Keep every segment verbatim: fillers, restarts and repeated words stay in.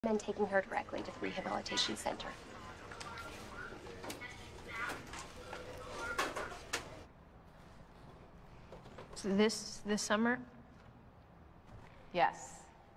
and taking her directly to the rehabilitation center. So this this summer? Yes.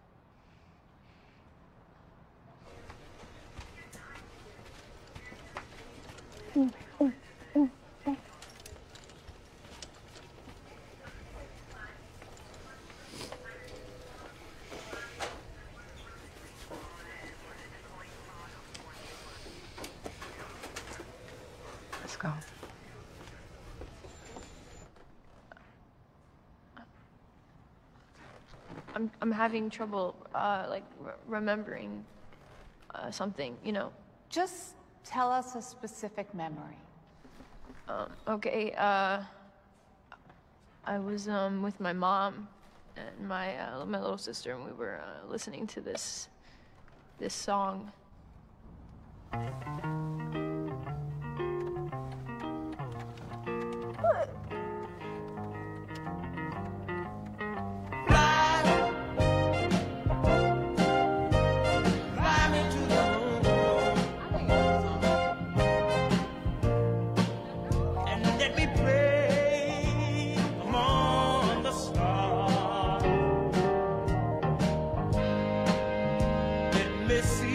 Let's go. I'm I'm having trouble uh, like re remembering uh, something, you know. Just tell us a specific memory. Um, okay. Uh, I was um with my mom and my uh, my little sister, and we were uh, listening to this this song. Let me see.